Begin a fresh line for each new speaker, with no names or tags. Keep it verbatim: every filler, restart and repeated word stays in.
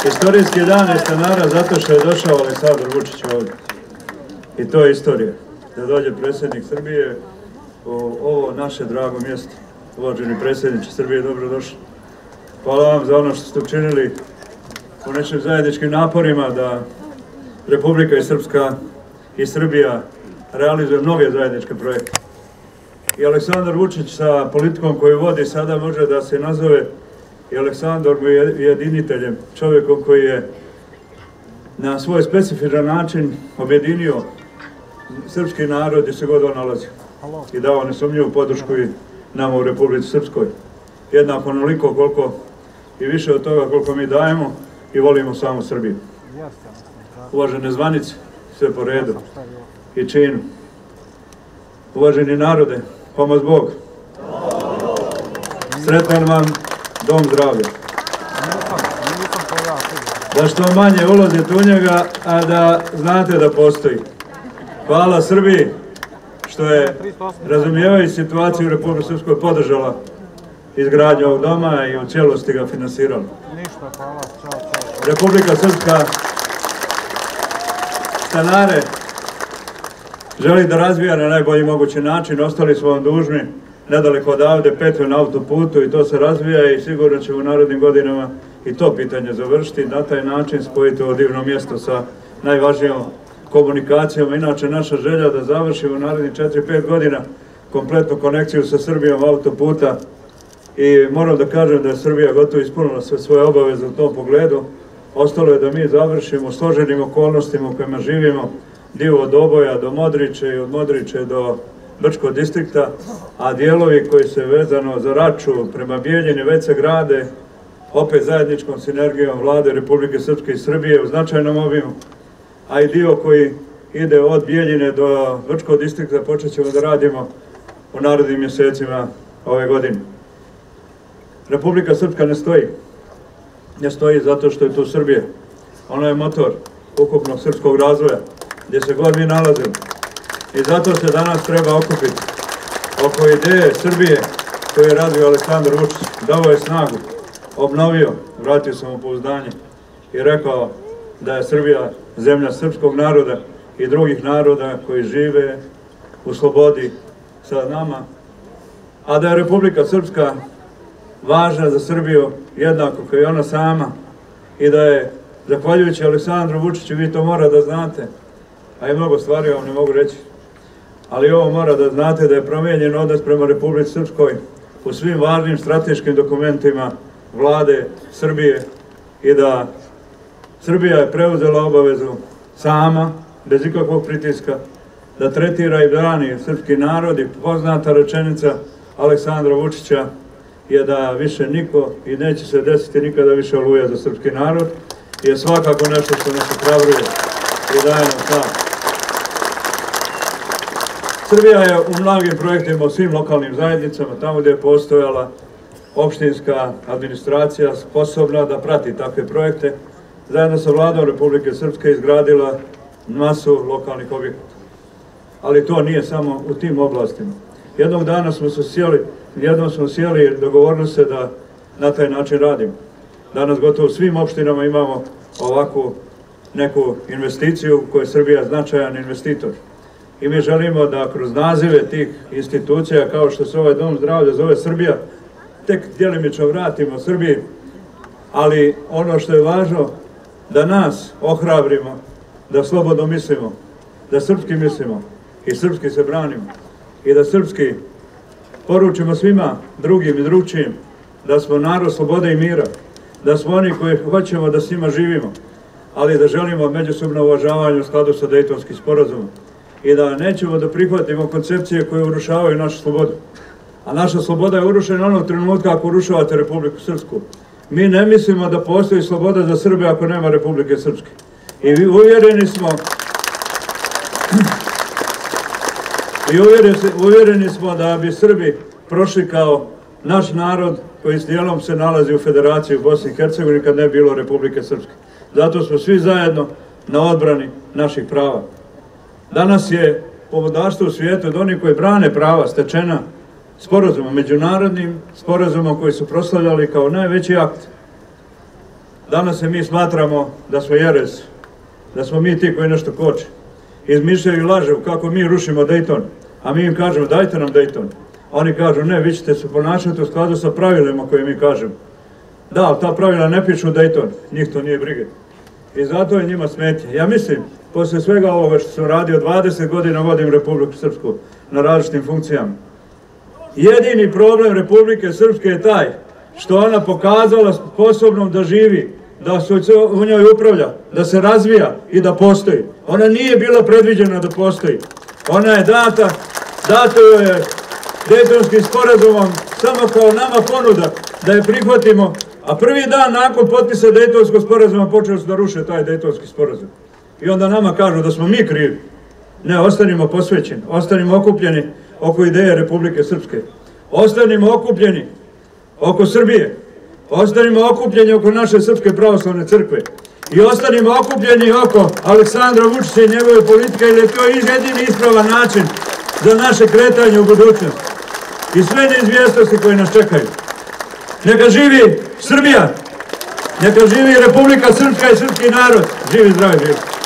Istorijski dan je stanara zato što je došao Aleksandar Vučić ovdje. I to je istorija. Da dođe predsjednik Srbije u ovo naše drago mjesto. Uvaženi predsjedniče Srbije, dobrodošli. Hvala vam za ono što ste učinili u našim zajedničkim naporima da Republika i Srpska i Srbija realizuje mnoge zajedničke projekte. I Aleksandar Vučić sa politikom koju vodi sada može da se nazove i Aleksandar ujediniteljem, čovjekom koji je na svoj specifičan način objedinio srpski narod gdje se god on nalazi i dao nesumnjivu podršku i nama u Republici Srpskoj. Jednako onoliko koliko i više od toga koliko mi dajemo i volimo samu Srbiju. Uvažene zvanice, sve po redu i činu. Uvaženi narode, pomoz Bog. Sretan vam dom zdravlja. Da što manje ulazite u njega, a da znate da postoji. Hvala Srbiji što je, razumijevajući situaciju u Republici Srpskoj, podržala izgradnju ovog doma i u cijelosti ga finansirala. Republika Srpska stanare želi da razvija na najbolji mogući način. Ostali smo vam dužni nedaleko odavde, petlju na autoputu, i to se razvija i sigurno ćemo u narednim godinama i to pitanje završiti. Na taj način spojiti ovo divno mjesto sa najvažnijom komunikacijom. Inače, naša želja da završimo u narednih četiri pet godina kompletnu konekciju sa Srbijom autoputa, i moram da kažem da je Srbija gotovo ispunila sve svoje obaveze u tom pogledu. Ostalo je da mi završimo složenim okolnostima u kojima živimo, dio od Oboja do Modriče i od Modriče do Brčkog distrikta, a dijelovi koji se vezano za Raču prema Bijeljini već se grade, opet zajedničkom sinergijom Vlade Republike Srpske i Srbije u značajnom obimu, a i dio koji ide od Bijeljine do Brčkog distrikta počet ćemo da radimo u narednim mjesecima ove godine. Republika Srpska ne stoji. Ne stoji zato što je tu Srbija. Ona je motor ukupnog srpskog razvoja, gdje se god mi nalazimo. I zato se danas treba okupiti oko ideje Srbije koju je razvio Aleksandar Vučić. Dao je snagu, obnovio, vratio samopouzdanje i rekao da je Srbija zemlja srpskog naroda i drugih naroda koji žive u slobodi sa nama, a da je Republika Srpska važna za Srbiju jednako kao i ona sama, i da je, zahvaljujući Aleksandru Vučiću, vi to mora da znate, a i mnogo stvari vam ne mogu reći, ali ovo mora da znate da je promijenjen odnos prema Republici Srpskoj u svim važnim strateškim dokumentima Vlade Srbije i da Srbija je preuzela obavezu sama, bez ikakvog pritiska, da tretira i brani srpski narod, i poznata rečenica Aleksandra Vučića je da više niko i neće se desiti nikada više oluja za srpski narod, je svakako nešto što nas ohrabruje i daje nam snagu. Srbija je u mnogim projektima u svim lokalnim zajednicama, tamo gdje je postojala opštinska administracija sposobna da prati takve projekte, zajedno sa Vladom Republike Srpske izgradila masu lokalnih objekata. Ali to nije samo u tim oblastima. Jednog dana smo se sjeli, jednom smo sjeli i dogovorili se da na taj način radimo. Danas gotovo u svim opštinama imamo ovakvu neku investiciju u kojoj je Srbija značajan investitor. I mi želimo da kroz nazive tih institucija, kao što se ovaj dom zdravlja zove Srbija, tek djelimično vratimo Srbiji, ali ono što je važno, da nas ohrabrimo, da slobodno mislimo, da srpski mislimo i srpski se branimo, i da srpski poručimo svima drugim i drugčijim da smo narod slobode i mira, da smo oni koji hoćemo da s njima živimo, ali da želimo međusobno uvažavanje u skladu sa Dejtonskim sporazumom, i da nećemo da prihvatimo koncepcije koje urušavaju našu slobodu. A naša sloboda je urušena onog trenutka ako urušavate Republiku Srpsku. Mi ne mislimo da postoji sloboda za Srbe ako nema Republike Srpske. I uvjereni smo i uvjereni smo da bi Srbi prošli kao naš narod koji s dijelom se nalazi u Federaciji u Bosni i Hercegovini kad ne bilo Republike Srpske. Zato smo svi zajedno na odbrani naših prava. Danas je pomodarstvo u svijetu od onih koji brane prava stečena sporazumom, međunarodnim sporazumom koji su proslavljali kao najveći akt danas se mi smatramo da smo jeres, da smo mi ti koji nešto koče. Izmišljaju i lažu kako mi rušimo Dayton, a mi im kažemo dajte nam Dayton. Oni kažu ne, vi ćete se ponašati u skladu sa pravilima koje mi kažemo. Da, ali ta pravila ne pišu Dayton, njih to nije brige. I zato je njima smetje. Ja mislim, posle svega ovoga što sam radio, dvadeset godina vodim Republiku Srpsku na različitim funkcijama. Jedini problem Republike Srpske je taj što ona pokazala sposobnom da živi, da se u njoj upravlja, da se razvija i da postoji. Ona nije bila predviđena da postoji. Ona je data, dato joj je Dejtonskim sporazumom samo kao nama ponuda da je prihvatimo, a prvi dan nakon potpisa Dejtonskog sporazuma počeli su da ruše taj Dejtonski sporazum. I onda nama kažu da smo mi krivi. Ne, ostanimo posvećeni, ostanimo okupljeni oko ideje Republike Srpske. Ostanimo okupljeni oko Srbije. Ostanimo okupljeni oko naše Srpske pravoslavne crkve. I ostanimo okupljeni oko Aleksandra Vučića i njegove politike, jer je to jedini ispravan način za naše kretanje u budućnosti. I sve neizvjesnosti koje nas čekaju. Neka živi Srbija, neka živi Republika Srpska i srpski narod. Živi, zdravi, živi.